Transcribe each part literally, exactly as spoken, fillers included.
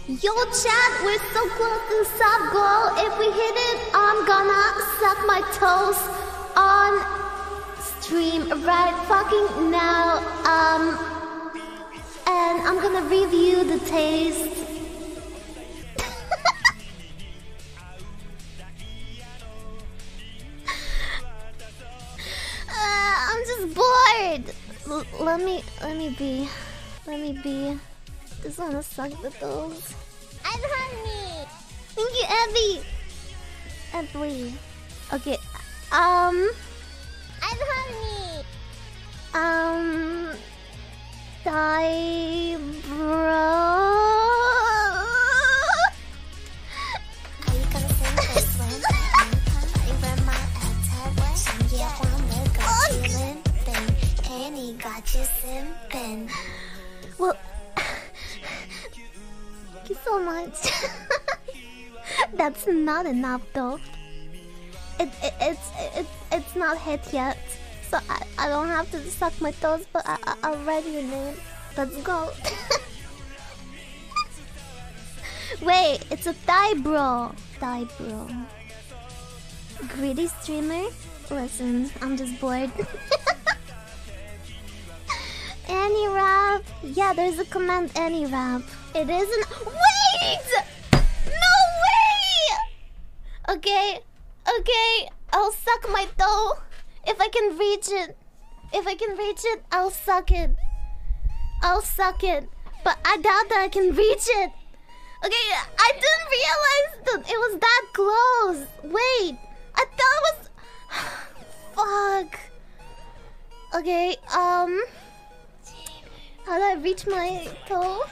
Yo chat, we're so close to sub goal. If we hit it, I'm gonna suck my toes on stream right fucking now. Um, and I'm gonna review the taste. uh, I'm just bored. L let me, let me be, let me be. Just wanna suck the toes. I'm hungry. Thank you, Abby. Abby. Okay. Um. I'm hungry. Um. Die, bro. Got you simping. Well, thank you so much. That's not enough though. It, it it's it, it's not hit yet, so I, I don't have to suck my toes. But I, I I'll write your name. Let's go. Wait, it's a Thai bro. Thai bro. Greedy streamer. Listen, I'm just bored. Any rap? Yeah, there's a command any rap. It isn't. Wait! No way! Okay, okay, I'll suck my toe. If I can reach it. If I can reach it, I'll suck it. I'll suck it. But I doubt that I can reach it. Okay, I didn't realize that it was that close. Wait, I thought it was. Fuck. Okay, um. How do I reach my toe?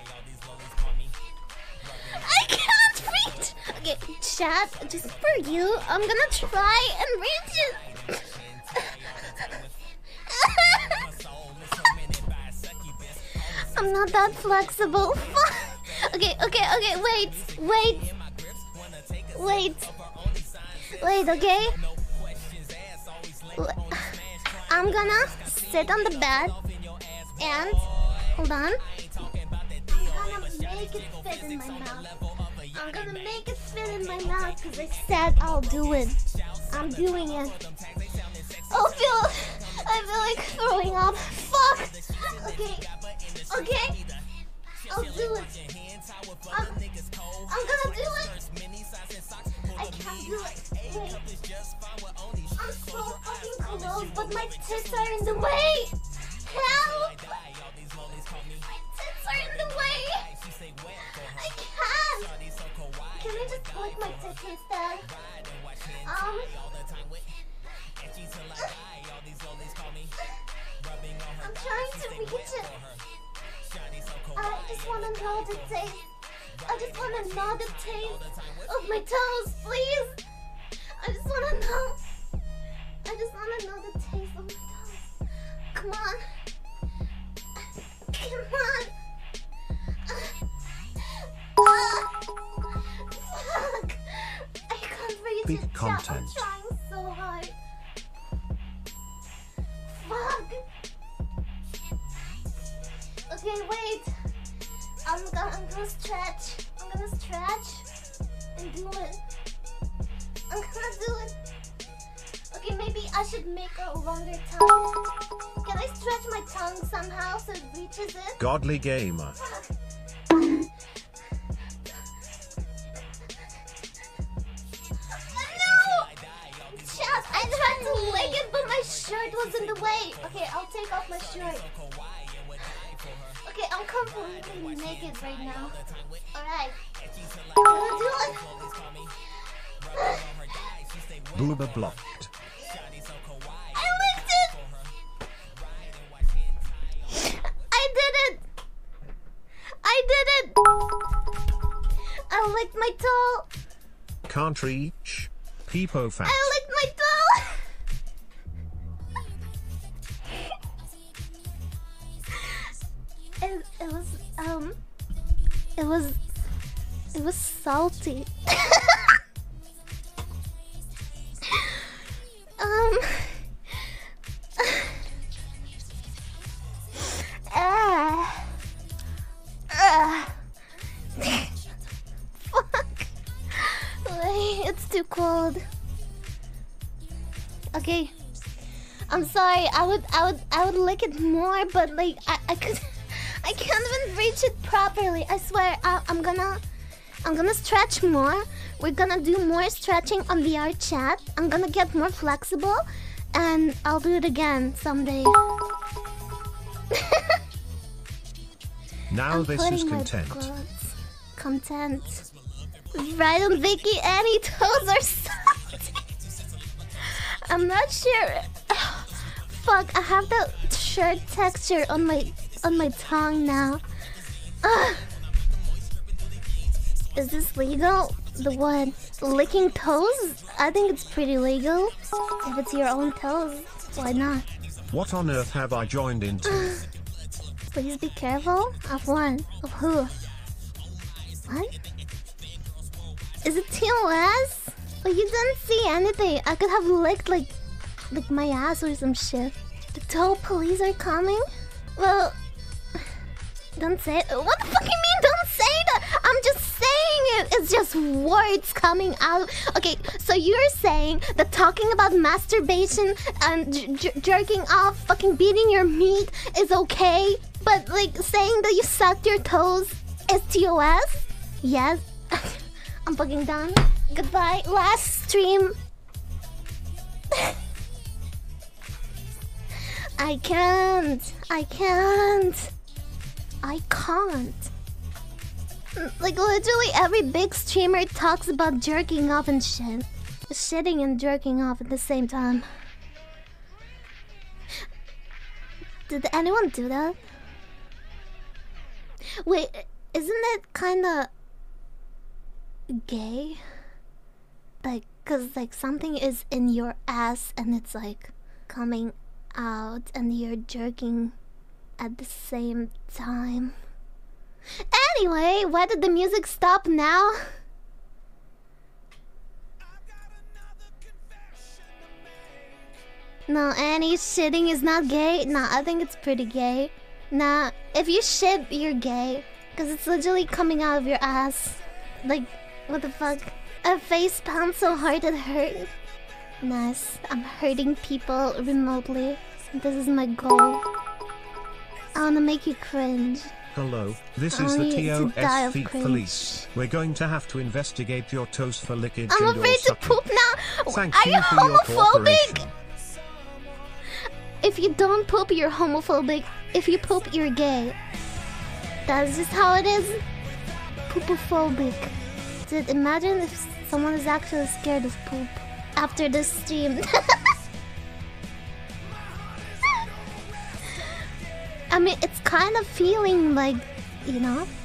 I can't reach! Okay, chat, just for you, I'm gonna try and reach it! I'm not that flexible. Okay, okay, okay, wait, wait. Wait. Wait, okay? I'm gonna sit on the bed and... Hold on. I'm gonna make it fit in my mouth. I'm gonna make it fit in my mouth because I said I'll do it. I'm doing it. I feel, I feel like throwing up. Fuck. Okay. Okay. I'll do it. I'm, I'm gonna do it. I can't do it. Wait. I'm so fucking close, but my tits are in the way. Help! My tits are in the way! I can't! Can I just lick my tits instead? Um... I'm trying to reach it. I just want to know the taste. I just want to know the taste of my toes, please! I just want to know. I just want to know the taste of my toes. Come on. Come on. Uh, fuck. I can't reach Peak it. content. I'm trying so hard. Fuck. Okay, wait. I'm gonna, I'm gonna stretch. I'm gonna stretch and do it. I'm gonna do it. Okay, maybe I should make a longer tongue. Can I stretch my tongue somehow so it reaches it? Godly gamer. No! Chat, I tried to lick it, but my shirt was in the way. Okay, I'll take off my shirt. Okay, I'm completely naked right now. Alright. I'm gonna do it. Booba blocked. I licked it! I did it! I did it! I licked my toe! Can't reach. Peepo fat. I licked my toe! it, it was, um... It was... It was salty. um... Uh, uh, too cold. Okay. I'm sorry. I would, I would, I would lick it more, but like I, I could, I can't even reach it properly. I swear. I, I'm gonna, I'm gonna stretch more. We're gonna do more stretching on V R chat. I'm gonna get more flexible, and I'll do it again someday. Now I'm this is content. Content. Right on Vicky, any toes are soft. I'm not sure. Fuck, I have the shirt texture on my on my tongue now. Ugh. Is this legal? The what? Licking toes? I think it's pretty legal. If it's your own toes, why not? What on earth have I joined into? Please be careful. Of what? Of who? What? Is it T O S? But you didn't see anything. I could have licked like, like my ass or some shit. The toe police are coming? Well, don't say it. What the fuck you mean? Don't say that. I'm just saying it. It's just words coming out. Okay, so you're saying that talking about masturbation and j jerking off, fucking beating your meat is okay, but like saying that you sucked your toes is T O S? Yes. I'm fucking done. Goodbye. Last stream. I can't. I can't. I can't. Like literally every big streamer talks about jerking off and shit. Shitting and jerking off at the same time. Did anyone do that? Wait, isn't it kinda gay? Like, cause like something is in your ass and it's like coming out and you're jerking at the same time. Anyway, why did the music stop now? No, Annie, shitting is not gay. Nah, I think it's pretty gay. Nah, if you shit, you're gay. Cause it's literally coming out of your ass. Like, what the fuck? A face palm so hard it hurt. Nice. I'm hurting people remotely. This is my goal. I wanna make you cringe. Hello, this is the T O S Feet Police. We're going to have to investigate your toes for lickage. I'm and afraid to sucking. poop now. Thank Are you, you for homophobic? Your If you don't poop, you're homophobic. If you poop, you're gay. That's just how it is. Poopophobic. Dude, imagine if someone is actually scared of poop after this stream. I mean, it's kind of feeling like, you know,